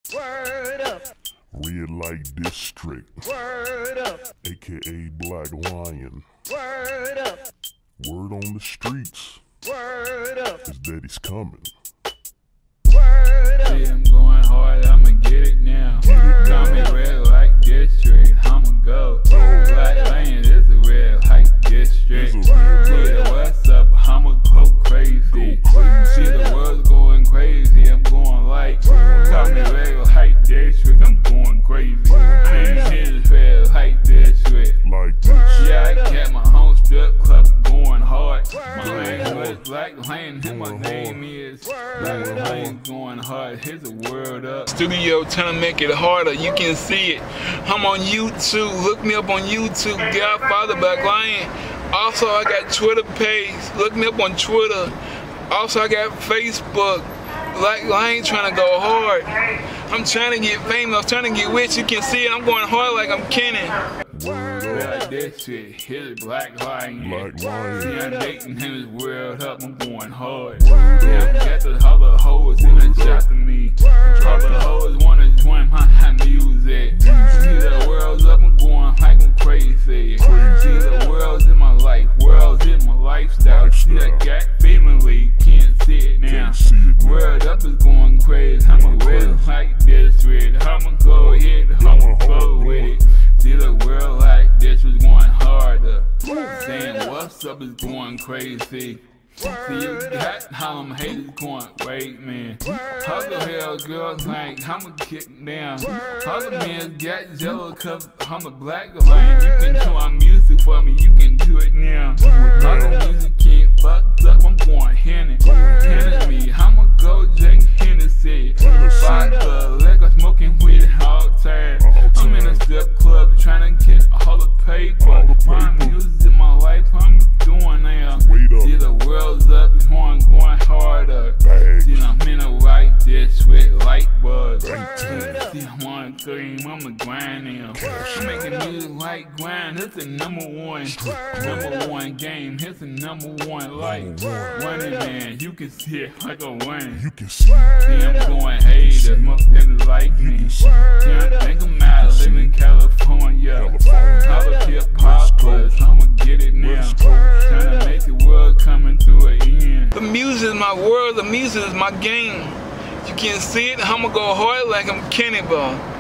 Word up. Red Light District, Word up. aka Black Lion. Word up. Word on the streets Word up. is that he's coming. Word up. Yeah, I'm going hard, I'ma get it now. Call me Red Light District, I'ma go. Black Lane, this a Red Light District. It's a red light. Yeah, what's up? I'ma go crazy. See the world's going crazy, I'm going like. Call me Red Light District, I'm going crazy. Man, here's Red Light District. Like this. Yeah, I got my home strip club going hard. My name is Black Lane, and my name is Black Lane going hard. Here's a word up. Studio trying to make it harder, you can see it. I'm on YouTube, look me up on YouTube, Godfather Black Lion. Also I got Twitter page, look me up on Twitter. Also I got Facebook, Black Lion trying to go hard. I'm trying to get famous, I'm trying to get rich, you can see it, I'm going hard like I'm Kenny. Word up. Like this shit, here's Black Lion. Black Lion. See, I'm dating him, his world up, I'm going hard. Yeah, got the other hoes in the shot to me. Other hoes wanna join my music. See the world's up, I'm going like I'm crazy. See the world's in my life, world's in my lifestyle. See I got family, can't see it now. World up is going crazy, I'ma Red Light District. I'ma go ahead, I'ma go with it. See the world like this was going harder. Saying what's up is going crazy. See you got how them haters going, wait man. Other hell girls like I'ma kick down. Other men got jello cause I'm a Black Lion. You can do my music for me, you can do it now. Other music can't fuck up, I'm going Hennessy. I'ma go drink Hennessy. Vodka, liquor, smoking weed all time. I'm in a strip club trying to get all the paper. My music in my life, I'm doing now. See the world's up, going harder. See I'm in a right district, light buzz. See I'm on a cream, I'm a grind now. I'm making music like grind, it's the number one game, it's the number one light. Running man, you can see it like a winning. You can see. See I'm going haters, my family like me. See I think I'm out, live in California. I'm a hip hoppers, I'ma get it now. Trying to make the world coming to an end. The music is my world, the music is my game. You can see it, I'ma go hard like I'm Kenny, bro.